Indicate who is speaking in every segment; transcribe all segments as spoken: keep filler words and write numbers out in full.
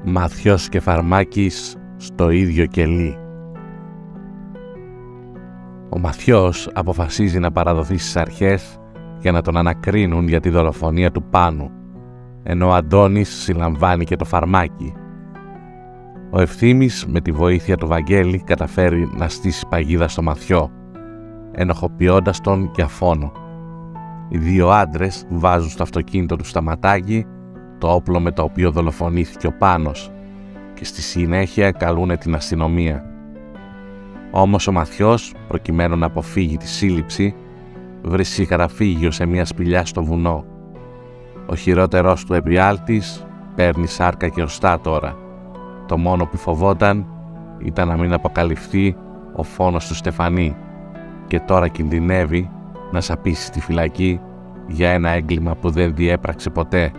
Speaker 1: Μαθιός και Φαρμάκης στο ίδιο κελί. Ο Μαθιός αποφασίζει να παραδοθεί στις αρχές για να τον ανακρίνουν για τη δολοφονία του Πάνου, ενώ ο Αντώνης συλλαμβάνει και το Φαρμάκι. Ο Ευθύμης με τη βοήθεια του Βαγγέλη καταφέρει να στήσει παγίδα στο Μαθιό, ενοχοποιώντας τον για φόνο. Οι δύο άντρες βάζουν στο αυτοκίνητο του Σταματάκη το όπλο με το οποίο δολοφονήθηκε ο Πάνος και στη συνέχεια καλούν την αστυνομία. Όμως ο Μαθιός, προκειμένου να αποφύγει τη σύλληψη, βρίσκει καταφύγιο σε μια σπηλιά στο βουνό. Ο χειρότερος του επιάλτης παίρνει σάρκα και οστά τώρα. Το μόνο που φοβόταν ήταν να μην αποκαλυφθεί ο φόνος του Στεφανή και τώρα κινδυνεύει να σαπίσει στη φυλακή για ένα έγκλημα που δεν διέπραξε ποτέ.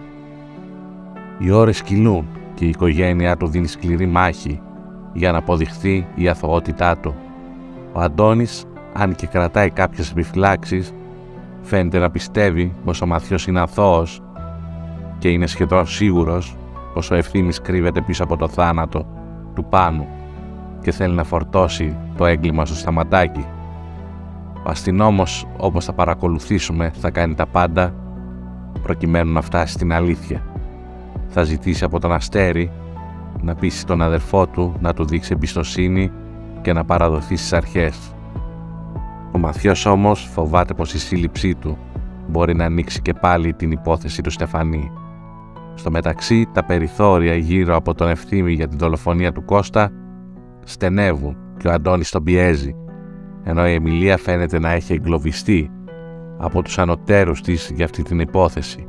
Speaker 1: Οι ώρες κυλούν και η οικογένειά του δίνει σκληρή μάχη για να αποδειχθεί η αθωότητά του. Ο Αντώνης, αν και κρατάει κάποιες επιφυλάξεις, φαίνεται να πιστεύει πως ο Μαθιός είναι αθώος και είναι σχεδόν σίγουρος πως ο Ευθύμης κρύβεται πίσω από το θάνατο του Πάνου και θέλει να φορτώσει το έγκλημα στο Σταματάκι. Ο αστυνόμος, όπως θα παρακολουθήσουμε, θα κάνει τα πάντα προκειμένου να φτάσει στην αλήθεια. Θα ζητήσει από τον Αστέρι να πείσει τον αδερφό του να του δείξει εμπιστοσύνη και να παραδοθεί στις αρχές. Ο Μαθιός όμως φοβάται πως η σύλληψή του μπορεί να ανοίξει και πάλι την υπόθεση του Στεφανή. Στο μεταξύ, τα περιθώρια γύρω από τον Ευθύμη για την δολοφονία του Κώστα στενεύουν και ο Αντώνης τον πιέζει, ενώ η Εμιλία φαίνεται να έχει εγκλωβιστεί από τους ανωτέρους της για αυτή την υπόθεση.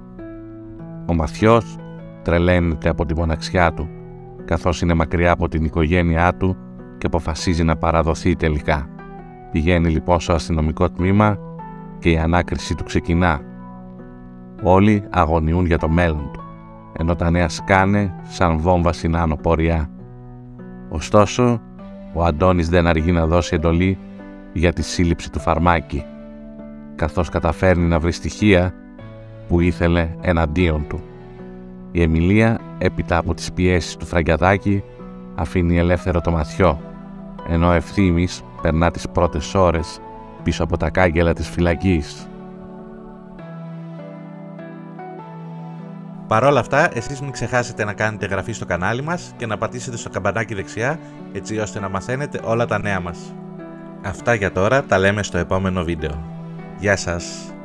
Speaker 1: Ο Μαθιός τρελαίνεται από τη μοναξιά του, καθώς είναι μακριά από την οικογένειά του και αποφασίζει να παραδοθεί τελικά. Πηγαίνει λοιπόν στο αστυνομικό τμήμα και η ανάκριση του ξεκινά. Όλοι αγωνιούν για το μέλλον του, ενώ τα νέα σκάνε σαν βόμβα στην άνω πορεία. Ωστόσο, ο Αντώνης δεν αργεί να δώσει εντολή για τη σύλληψη του Φαρμάκη, καθώς καταφέρνει να βρει στοιχεία που ήθελε εναντίον του. Η Εμιλία, έπειτα από τις πιέσεις του Φραγκιαδάκη, αφήνει ελεύθερο το Μαθιό, ενώ ο Ευθύμης περνά τις πρώτες ώρες πίσω από τα κάγκελα της φυλακής.
Speaker 2: Παρ' όλα αυτά, εσείς μην ξεχάσετε να κάνετε εγγραφή στο κανάλι μας και να πατήσετε στο καμπανάκι δεξιά, έτσι ώστε να μαθαίνετε όλα τα νέα μας. Αυτά για τώρα, τα λέμε στο επόμενο βίντεο. Γεια σας!